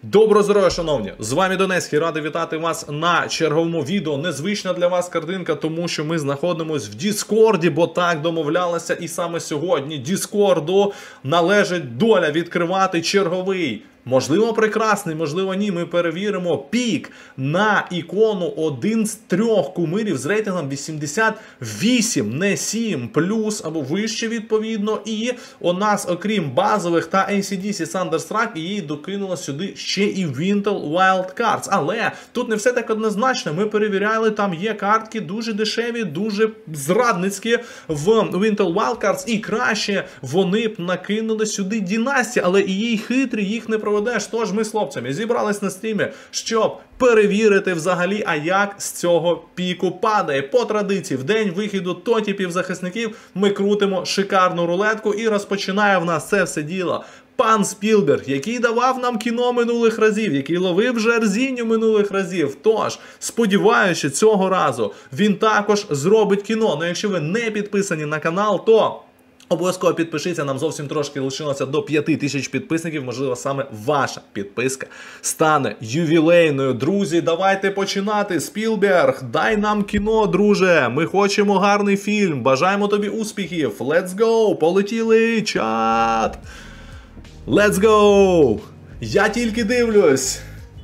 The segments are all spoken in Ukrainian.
Доброго здоров'я, шановні! З вами Донецький, радий вітати вас на черговому відео. Незвична для вас картинка, тому що ми знаходимося в Діскорді, бо так домовлялися. І саме сьогодні Діскорду належить доля відкривати черговий, можливо прекрасний, можливо ні, ми перевіримо, пік на ікону один з трьох кумирів з рейтингом 88, не 7 плюс або вище відповідно. І у нас, окрім базових та AC/DC Thunderstruck, її докинуло сюди ще і Winter Wildcards. Але тут не все так однозначно, ми перевіряли, там є картки дуже дешеві, дуже зрадницькі в Winter Wildcards, і краще вони б накинули сюди династії, але і їй хитрі, їх не проведеш. Тож ми з хлопцями зібрались на стрімі, щоб перевірити взагалі, а як з цього піку падає. По традиції, в день вихіду тотіпів захисників ми крутимо шикарну рулетку, і розпочинає в нас це все діло пан Спілберг, який давав нам кіно минулих разів, який ловив Жарзіню минулих разів. Тож, сподіваюся, що цього разу він також зробить кіно. Ну, якщо ви не підписані на канал, то обов'язково підпишіться, нам зовсім трошки лишилося до 5000 підписників, можливо, саме ваша підписка стане ювілейною. Друзі, давайте починати. Спілберг, дай нам кіно, друже, ми хочемо гарний фільм, бажаємо тобі успіхів, let's go, полетіли, чат, let's go, я тільки дивлюсь.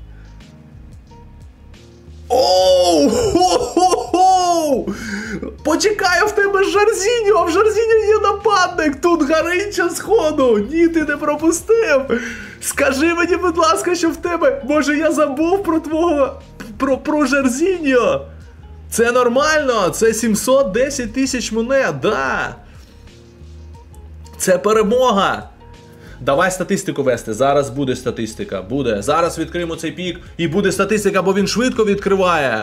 Оу! Хо-хо-хо! Почекаю в тебе Жарзіньо, а в Жарзіньо є нападник, тут гаринча сходу, ні, ти не пропустив. Скажи мені, будь ласка, що в тебе, може я забув про твого, про Жарзіньо. Це нормально, це 710 тисяч монет, да. Це перемога. Давай статистику вести, зараз буде статистика, буде. Зараз відкриємо цей пік і буде статистика, бо він швидко відкриває.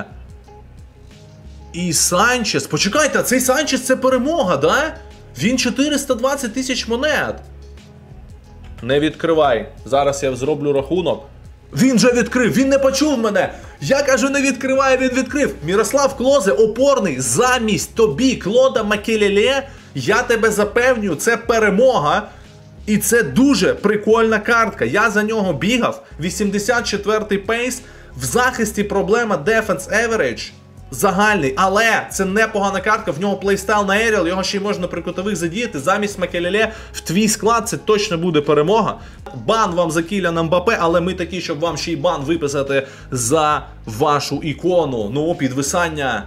І Санчес, почекайте, цей Санчес це перемога, да? Він 420 тисяч монет. Не відкривай, зараз я зроблю рахунок. Він же відкрив, він не почув мене. Я кажу, не відкривай, він відкрив. Мірослав Клозе, опорний, замість тобі, Клода Макелеле, я тебе запевнюю, це перемога. І це дуже прикольна картка. Я за нього бігав. 84-й пейс. В захисті проблема Defense Average загальний. Але це непогана картка. В нього плейстайл на Aerial. Його ще й можна при кутових задіяти. Замість Макелеле в твій склад це точно буде перемога. Бан вам за Кіляна Мбаппе. Але ми такі, щоб вам ще й бан виписати за вашу ікону. Ну, підвисання.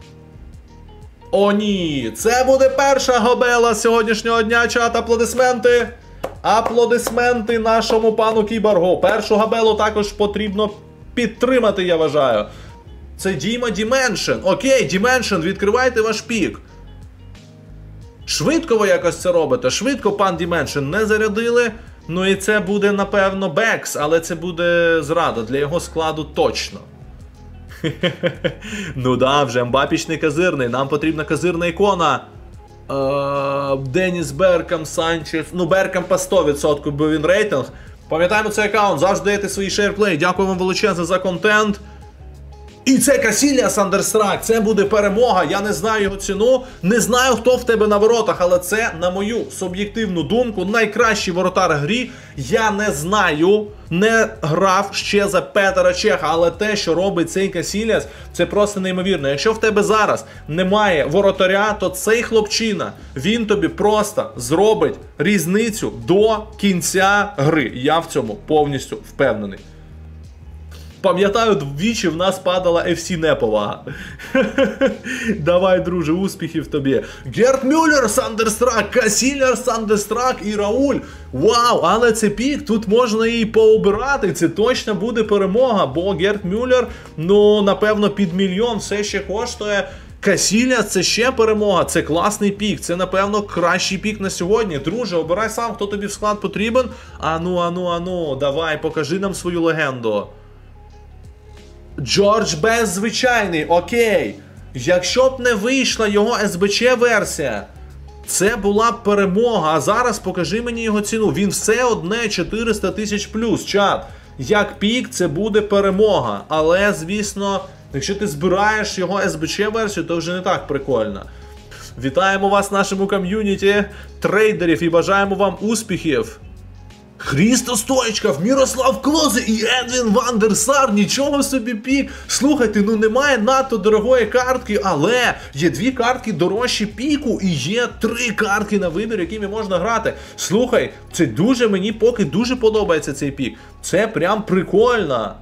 О ні, це буде перша гобела сьогоднішнього дня. Чат, аплодисменти. Аплодисменти нашому пану Кіборгу. Першу габелу також потрібно підтримати, я вважаю. Це Діма Dimension. Окей, Dimension, відкривайте ваш пік. Швидко ви якось це робите. Швидко, пан Dimension, не зарядили. Ну і це буде, напевно, Бекс, але це буде зрада. Для його складу точно. Ну да, вже Мбапічний казирний. Нам потрібна казирна ікона. Деніс Беркам, Санчес. Ну, Беркам по 100%, бо він рейтинг. Пам'ятаємо цей аккаунт, завжди даєте свої шейрплей. Дякую вам величезно за контент. І це Касіліас Thunderstruck, це буде перемога. Я не знаю його ціну, не знаю, хто в тебе на воротах, але це, на мою суб'єктивну думку, найкращий воротар грі. Я не знаю, не грав ще за Петера Чеха, але те, що робить цей Касіліас, це просто неймовірно. Якщо в тебе зараз немає воротаря, то цей хлопчина, він тобі просто зробить різницю до кінця гри. Я в цьому повністю впевнений. Пам'ятаю, двічі в нас падала FC неповага. Давай, друже, успіхів тобі. Герт Мюллер, Thunderstruck, Касіліас Thunderstruck і Рауль. Вау, але це пік, тут можна її пообирати, це точно буде перемога, бо Герт Мюллер, ну, напевно, під мільйон все ще коштує. Касіліас це ще перемога, це класний пік, це, напевно, кращий пік на сьогодні. Друже, обирай сам, хто тобі в склад потрібен. Ану, давай, покажи нам свою легенду. Джордж Бест звичайний, окей. Якщо б не вийшла його СБЧ-версія, це була б перемога. А зараз покажи мені його ціну. Він все одне 400 тисяч плюс, чат. Як пік, це буде перемога. Але, звісно, якщо ти збираєш його СБЧ-версію, то вже не так прикольно. Вітаємо вас в нашому ком'юніті трейдерів і бажаємо вам успіхів. Христо Стоїчков, Мірослав Клозе і Едвін Ван дер Сар. Нічого собі пік. Слухайте, ну немає надто дорогої картки, але є 2 картки дорожчі піку і є 3 картки на вибір, якими можна грати. Слухай, це дуже мені поки дуже подобається цей пік. Це прям прикольно.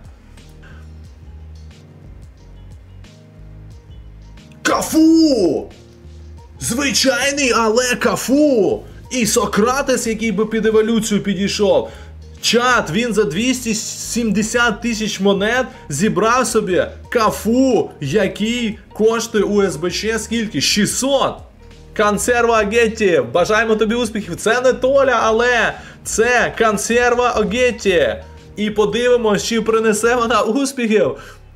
Кафу! Звичайний, але Кафу! І Сократес, який би під еволюцію підійшов. Чат, він за 270 тисяч монет зібрав собі Кафу, який коштує у СБЧ скільки? 600! Консерва Огетті, бажаємо тобі успіхів. Це не Толя, але це консерва Огетті. І подивимось, чи принесе вона успіхів.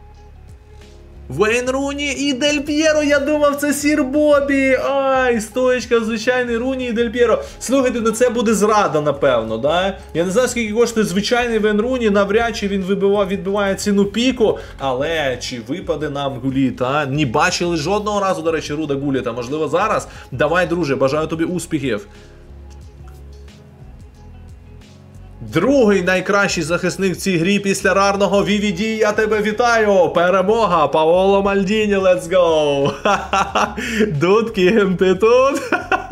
Вейн Руні і Дель П'єро, я думав, це Сір Бобі. Ай, Стоїчка, звичайний Руні і Дель П'єро. Слухайте, ну це буде зрада, напевно, да? Я не знаю, скільки коштує звичайний Вейн Руні, навряд чи він відбиває ціну піку, але чи випаде нам Гуліт, а? Не бачили жодного разу, до речі, Руда Гуліта, можливо зараз? Давай, друже, бажаю тобі успіхів. Другий найкращий захисник в цій грі після рарного VVD, я тебе вітаю! Перемога! Паоло Мальдіні, let's go! Дудкін, ти тут?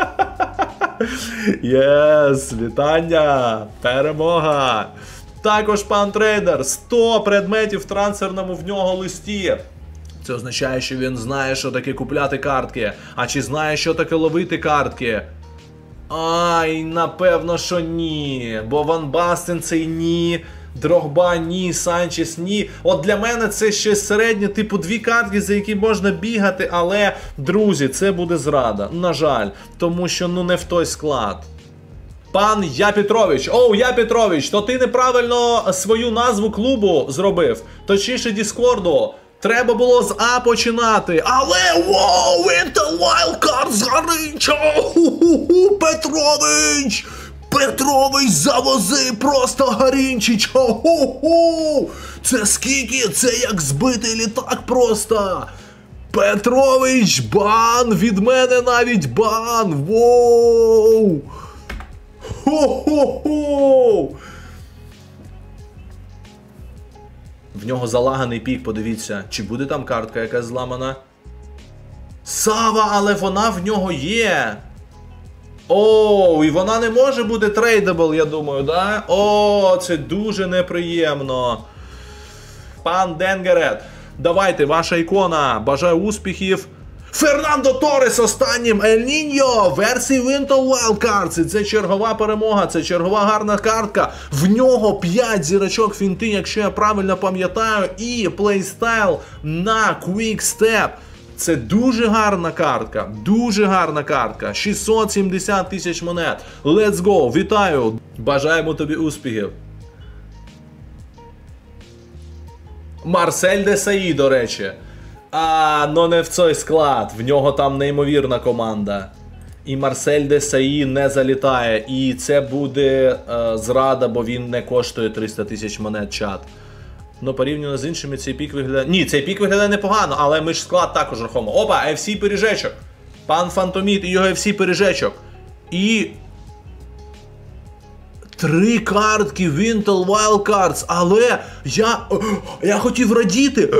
Єс, вітання! Перемога! Також пан трейдер, 100 предметів в трансферному в нього листі. Це означає, що він знає, що таке купляти картки. А чи знає, що таке ловити картки? Ай, напевно, що ні. Бо Ван Бастен це ні, Дрогба ні, Санчес ні. От для мене це щось середнє, типу 2 картки, за які можна бігати, але, друзі, це буде зрада. На жаль, тому що, ну, не в той склад. Пан Я Петрович, оу, Я Петрович, то ти неправильно свою назву клубу зробив, точніше Діскорду. Треба було з А починати. Але, воу, Intel Wildcards Гаринчо! Петрович! Петрович завози просто Гаринчич! Це скільки? Це як збитий літак просто! Петрович, бан! Від мене навіть бан! Воу! Хо-хо-хо! В нього залаганий пік, подивіться. Чи буде там картка якась зламана? Сава, але вона в нього є. О, і вона не може бути трейдабл, я думаю, да? О, це дуже неприємно. Пан Денгерет, давайте, ваша ікона. Бажаю успіхів. Фернандо Торрес останнім, Ель Ніньо, версії Intel Wildcards. Це чергова перемога, це чергова гарна картка. В нього 5 зірочок фінти, якщо я правильно пам'ятаю, і плейстайл на Quick Step. Це дуже гарна картка, дуже гарна картка. 670 тисяч монет. Let's go, вітаю, бажаємо тобі успіхів. Марсель Десаї, до речі. Ну не в цей склад, в нього там неймовірна команда. І Марсель Десаї не залітає, і це буде зрада, бо він не коштує 300 тисяч монет, чат. Ну порівняно з іншими цей пік виглядає... Ні, цей пік виглядає непогано, але ми ж склад також рахуємо. Опа, FC пиріжечок. Пан Фантоміт і його FC пиріжечок. І... 3 картки в Intel Wildcards, але я хотів радіти.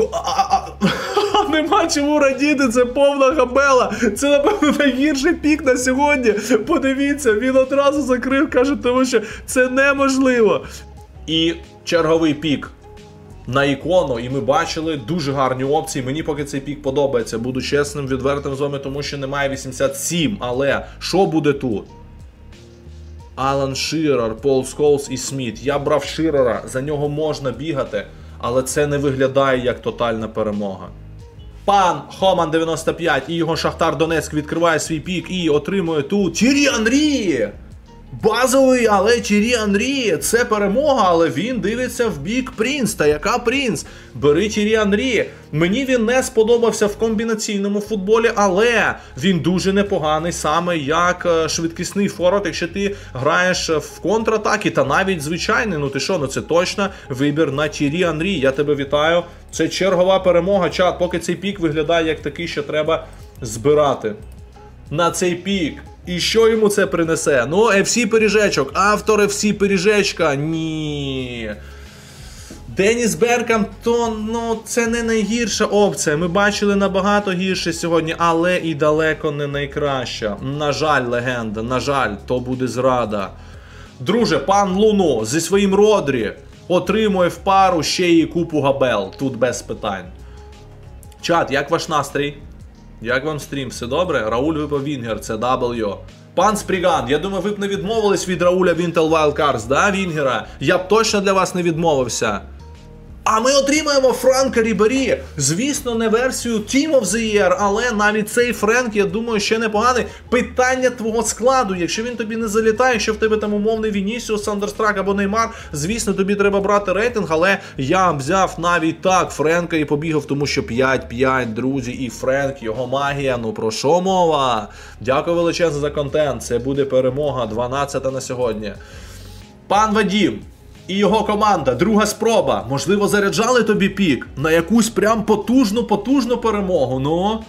Нема чому радіти, це повна габела. Це, напевно, найгірший пік на сьогодні. Подивіться, він одразу закрив, каже, тому що це неможливо. І черговий пік на ікону, і ми бачили дуже гарні опції. Мені поки цей пік подобається, буду чесним, відвертим з вами, тому що немає 87, але що буде тут? Алан Ширер, Пол Сколс і Сміт. Я брав Ширера, за нього можна бігати, але це не виглядає як тотальна перемога. Пан Хоман 95 і його Шахтар Донецьк відкриває свій пік і отримує тут Тірі Анрі! Базовий, але Тірі Анрі, це перемога, але він дивиться в бік Принц. Та яка Принц? Бери Тірі Анрі. Мені він не сподобався в комбінаційному футболі, але він дуже непоганий саме як швидкісний форвард, якщо ти граєш в контратаки, та навіть звичайний, ну ти що, ну це точно вибір на Тірі Анрі. Я тебе вітаю. Це чергова перемога, чат, поки цей пік виглядає як такий, що треба збирати. На цей пік І що йому це принесе? Ну, FC пиріжечок. Автор FC пиріжечка. Ні. Деніс Беркамп, то, ну, це не найгірша опція. Ми бачили набагато гірше сьогодні, але і далеко не найкраща. На жаль, легенда, на жаль, то буде зрада. Друже, пан Луно зі своїм Родрі отримує в пару ще і купу габел. Тут без питань. Чат, як ваш настрій? Як вам стрім? Все добре? Рауль випав Вінгер, це W. Пан Спріган, я думаю, ви б не відмовились від Рауля Вінтел Wildcards, да, Вінгера? Я б точно для вас не відмовився. А ми отримаємо Франка Рібері. Звісно, не версію Team of the Year, але навіть цей Френк, я думаю, ще непоганий. Питання твого складу, якщо він тобі не залітає, якщо в тебе там умовний Вінісіус, Сандерстрак або Неймар, звісно, тобі треба брати рейтинг, але я взяв навіть так Френка і побігав, тому що 5-5, друзі, і Френк, його магія, ну про що мова? Дякую величезно за контент, це буде перемога, 12-та на сьогодні. Пан Вадім і його команда, друга спроба. Можливо, заряджали тобі пік на якусь прям потужну перемогу, ну.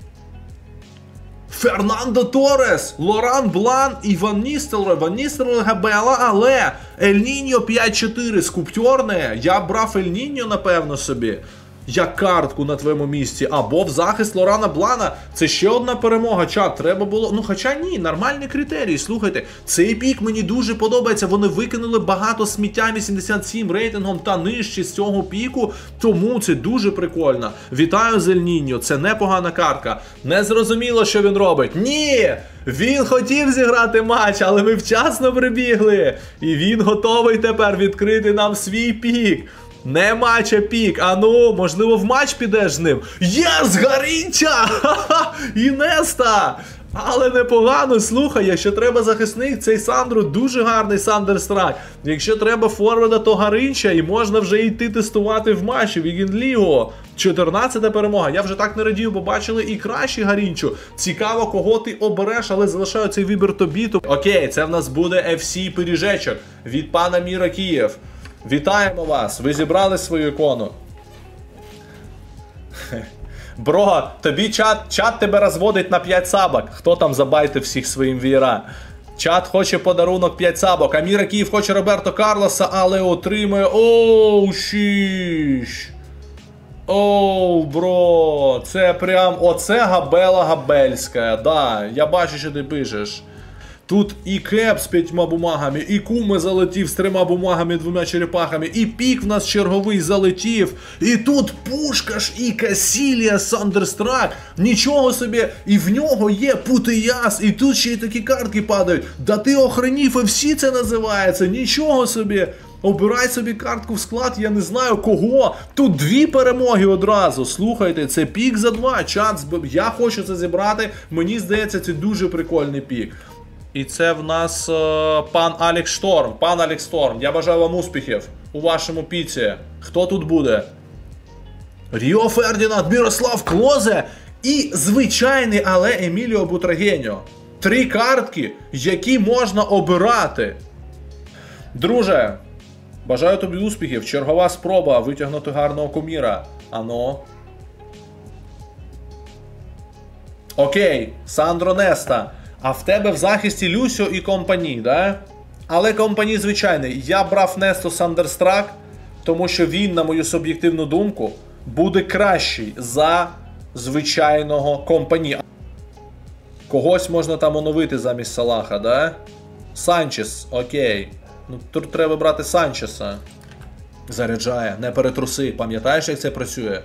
Фернандо Торрес, Лоран Блан і Ван Ністелрой. Ван Ністелрой габела, але Ель Ніньо 5-4 скуптьорне. Я б брав Ель Ніньо, напевно, собі. Як картку на твоєму місці, або в захист Лорана Блана. Це ще одна перемога, чат, треба було, ну хоча ні, нормальні критерії, слухайте, цей пік мені дуже подобається, вони викинули багато сміття 87 рейтингом та нижче з цього піку, тому це дуже прикольно. Вітаю Ель Ніньо, це непогана картка. Не зрозуміло, що він робить. Ні! Він хотів зіграти матч, але ми вчасно прибігли. І він готовий тепер відкрити нам свій пік. Не матч, а пік. А ну, можливо, в матч підеш з ним. Єс, Гарінча! Ха-ха! Інеста! Але непогано, слухай, якщо треба захисник, цей Сандру дуже гарний Сандерстрак. Якщо треба форварда, то Гарінча, і можна вже йти тестувати в матчі. Вігінліго. 14-та перемога. Я вже так не радію, бо бачили і кращий Гарінчу. Цікаво, кого ти обереш, але залишаю цей вибір тобі. Окей, це в нас буде FC пиріжечок від пана Міра Київ. Вітаємо вас! Ви зібрали свою ікону. Бро, тобі чат тебе розводить на 5 сабок. Хто там забайтив всіх своїм вієра? Чат хоче подарунок 5 сабок. А Міра Київ хоче Роберто Карлоса, але отримує... Оу, шіш. Оу, бро. Це прям... Оце габела габельська. Да, я бачу, що ти пишеш. Тут і Кеп з 5 бумагами, і Куме залетів з 3 бумагами, 2 черепахами, і пік в нас черговий залетів, і тут Пушкаш і Касілія Сандерстрак. Нічого собі, і в нього є Путияс, і тут ще й такі картки падають. Да ти охренів, і всі це називається, нічого собі. Обирай собі картку в склад, я не знаю кого. Тут 2 перемоги одразу. Слухайте, це пік за 2, чат, я хочу це зібрати, мені здається, це дуже прикольний пік. І це в нас пан Алекс Шторм. Пан Алекс Шторм, я бажаю вам успіхів у вашому піці. Хто тут буде? Ріо Фердінанд, Мірослав Клозе і звичайний, але Еміліо Бутрагеньо. 3 картки, які можна обирати. Друже, бажаю тобі успіхів. Чергова спроба витягнути гарного куміра. Ано. Окей, Сандро Неста. А в тебе в захисті Люсьо і компанії, да? Але компанії звичайний. Я брав Несто Сандерстрак, тому що він, на мою суб'єктивну думку, буде кращий за звичайного компанії. Когось можна там оновити замість Салаха, да? Санчес, окей. Ну, тут треба брати Санчеса. Заряджає, не перетруси. Пам'ятаєш, як це працює?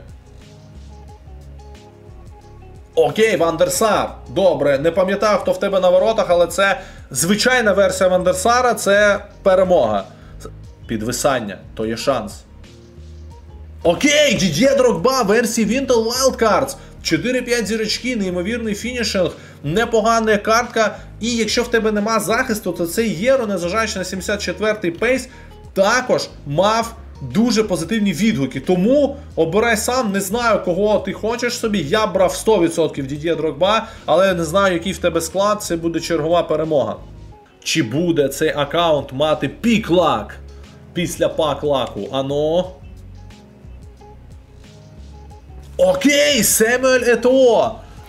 Окей, Вандерсар. Добре, не пам'ятаю, хто в тебе на воротах, але це звичайна версія Вандерсара, це перемога. Підвисання, то є шанс. Окей, Дід'є Дрогба, версії Вінтел Wildcards. 4-5 зірочки, неймовірний фінішинг, непогана картка. І якщо в тебе нема захисту, то цей Єро, незважаючи на 74-й пейс, також мав дуже позитивні відгуки. Тому обирай сам, не знаю, кого ти хочеш собі. Я брав 100% Дід'є Дрогба, але не знаю, який в тебе склад, це буде чергова перемога. Чи буде цей аккаунт мати пік-лак після пак-лаку? Ано. Окей, Семюель Етоо.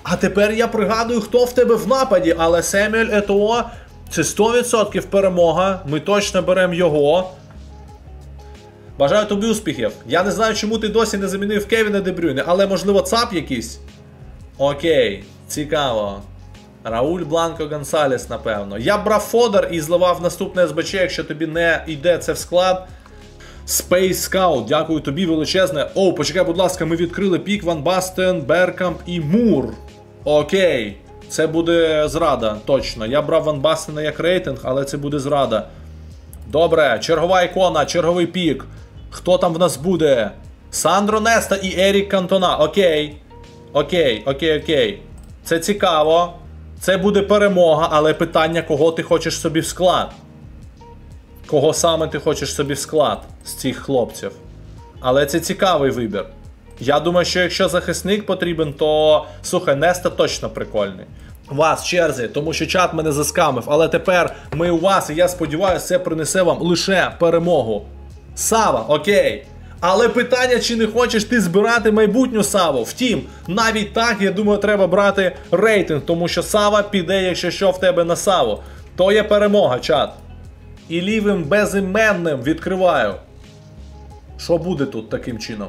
А тепер я пригадую, хто в тебе в нападі, але Семюель Етоо, це 100% перемога, ми точно беремо його. Бажаю тобі успіхів. Я не знаю, чому ти досі не замінив Кевіна Де Брюйне, але можливо ЦАП якийсь? Окей, цікаво. Рауль Бланко Гонсалес, напевно. Я б брав Фодор і зливав наступне СБЧ, якщо тобі не йде це в склад. Space Scout, дякую тобі величезне. О, почекай, будь ласка, ми відкрили пік, Ван Бастен, Беркамп і Мур. Окей, це буде зрада, точно. Я брав Ван Бастена як рейтинг, але це буде зрада. Добре, чергова ікона, черговий пік. Хто там в нас буде? Сандро Неста і Ерік Кантона. Окей. Окей. Це цікаво. Це буде перемога, але питання, кого ти хочеш собі в склад. Кого саме ти хочеш собі в склад з цих хлопців. Але це цікавий вибір. Я думаю, що якщо захисник потрібен, то, слухай, Неста точно прикольний. Вас в черзі, тому що чат мене заскамив, але тепер ми у вас, і я сподіваюся, це принесе вам лише перемогу. Сава, окей. Але питання, чи не хочеш ти збирати майбутню Саву. Втім, навіть так, я думаю, треба брати рейтинг, тому що Сава піде, якщо що, в тебе на Саву. То є перемога, чат. І лівим безіменним відкриваю. Що буде тут таким чином?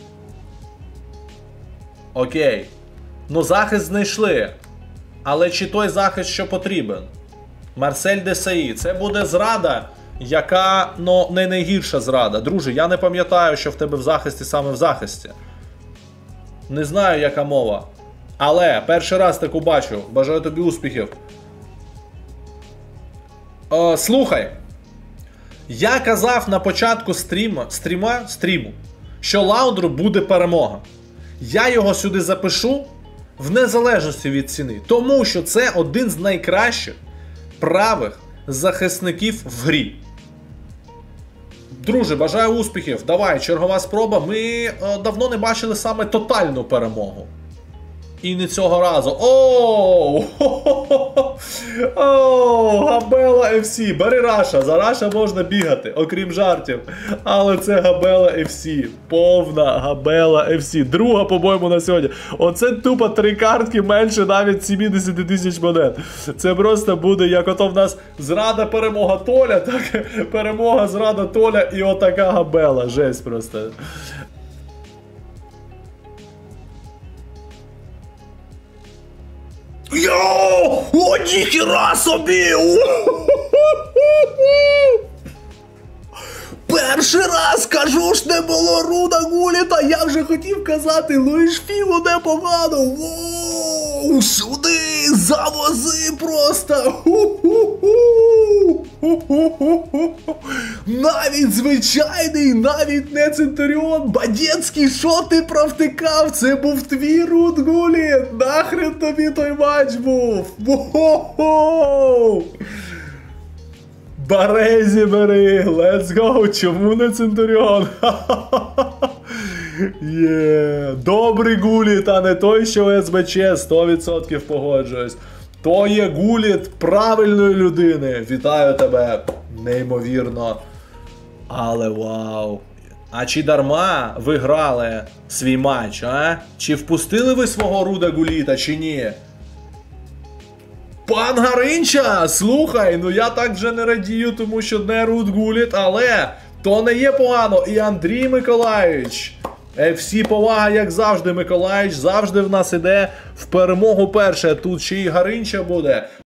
Окей. Ну, захист знайшли. Але чи той захист, що потрібен? Марсель Десаї. Це буде зрада, яка, ну, не найгірша зрада. Друже, я не пам'ятаю, що в тебе в захисті саме в захисті. Не знаю, яка мова. Але перший раз таку бачу. Бажаю тобі успіхів. Слухай. Я казав на початку стріму, що Лаундру буде перемога. Я його сюди запишу в незалежності від ціни. Тому що це один з найкращих правих захисників в грі. Друже, бажаю успіхів. Давай, чергова спроба. Ми давно не бачили саме тотальну перемогу. І не цього разу. Оу! Оу! Габела FC. Бери Раша. За Раша можна бігати, окрім жартів. Але це Габела FC. Повна Габела FC. Друга, по-моєму, на сьогодні. Оце тупо 3 картки менше навіть 70 тисяч монет. Це просто буде, як ото в нас зрада, перемога Толя, так? Перемога, зрада Толя і отака Габела. Жесть просто. Йоу! О, ніхіра собі! Перший раз, кажу ж, не було Руда Гуліта, я вже хотів казати, Луїш Фігу непогано. Воу, сюди, завози просто. Навіть звичайний, навіть не Центуріон. Бадєцький, що ти провтикав? Це був твій Руд Гуліт. Нахрен тобі той матч був. Воу. Барезі бери, let's go, чому не Центуріон? Добрий Гуліт, а не той, що СБЧ, 100% погоджуюсь. То є Гуліт правильної людини. Вітаю тебе, неймовірно. Але вау. А чи дарма ви грали свій матч, а? Чи впустили ви свого Руда Гуліта, чи ні? Пан Гаринча, слухай, ну я так вже не радію, тому що не Руд Гуліт, але то не є погано. І Андрій Миколаївич. Всі повага, як завжди, Миколаївич, завжди в нас іде в перемогу перше. Тут ще і Гаринча буде.